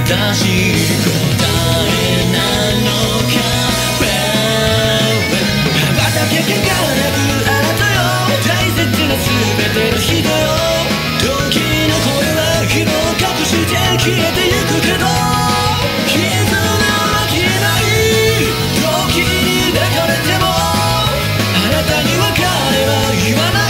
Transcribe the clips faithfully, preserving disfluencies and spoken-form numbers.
正しい答えなのか。羽ばたけ輝くあなたよ、大切な全ての人よ。時の声は日を隠して消えてゆくけど、絆は消えない。時に抱かれてもあなたに別れは言わない。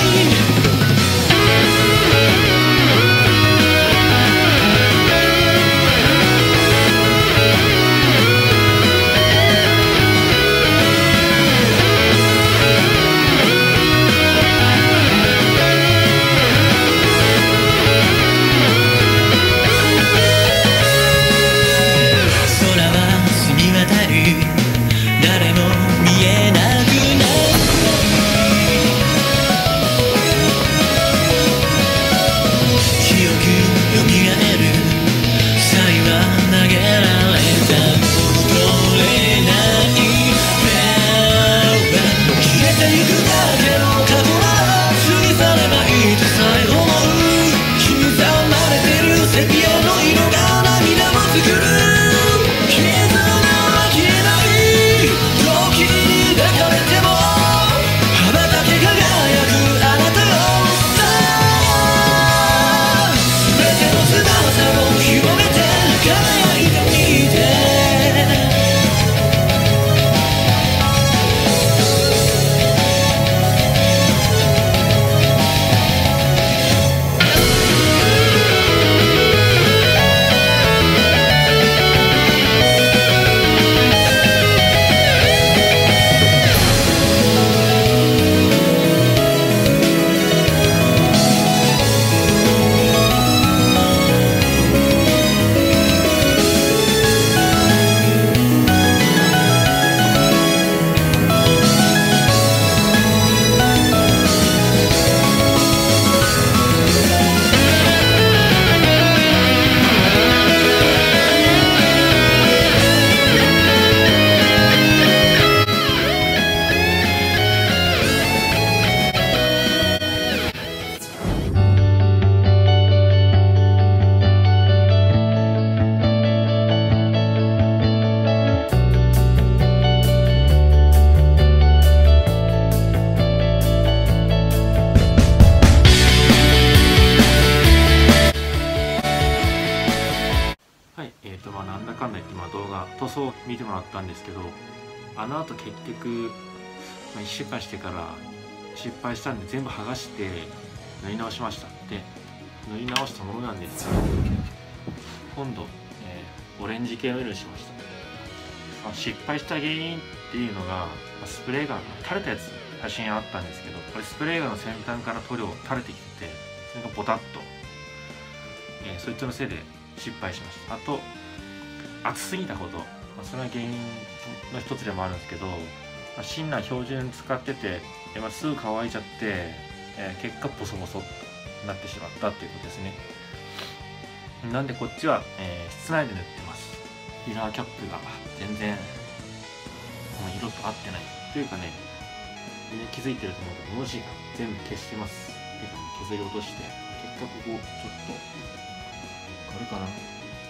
塗装を見てもらったんですけど、あの後結局、まあ、いっしゅうかんしてから失敗したんで全部剥がして塗り直しました。で塗り直したものなんですが、今度、えー、オレンジ系の色にしました。まあ、失敗した原因っていうのが、まあ、スプレーガン垂れたやつ写真あったんですけど、これスプレーガンの先端から塗料垂れてきてて、それがボタッと、えー、そいつのせいで失敗しました。あと熱すぎたこと、まあ、それが原因の一つでもあるんですけど、まあ、シンナー標準使ってて、えーまあ、すぐ乾いちゃって、えー、結果ボソボソとなってしまったっていうことですね。なんでこっちは、えー、室内で塗ってます。ミラーキャップが全然この色と合ってないというかね、みんな気づいてると思うけど、文字が全部消してます。削り落として、結果ここちょっとわかるかな、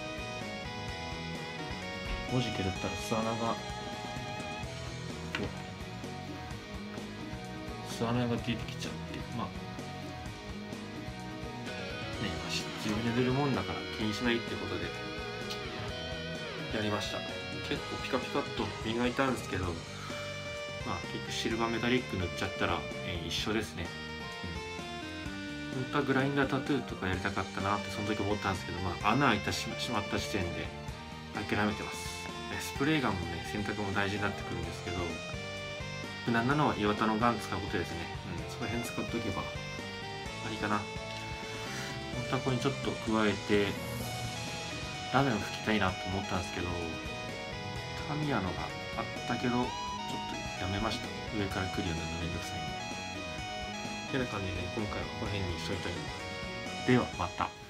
文字削ったら巣穴が巣穴が出てきちゃって、まあね、自分で塗るもんだから気にしないってことでやりました。結構ピカピカっと磨いたんですけど、まあ結局シルバーメタリック塗っちゃったら、えー、一緒ですね。うん、本当はグラインダータトゥーとかやりたかったなってその時思ったんですけど、まあ穴開いたしまった時点で諦めてます。スプレーガンもね、選択も大事になってくるんですけど、無難なのは岩田のガン使うことですね。うん、その辺使っとけばありかな。本当はここにちょっと加えてラメを拭きたいなと思ったんですけど、タミヤのがあったけどちょっとやめました。上から来るようなのめんどくさいんで。てな感じで、ね、今回はこの辺にしといたります。ではまた。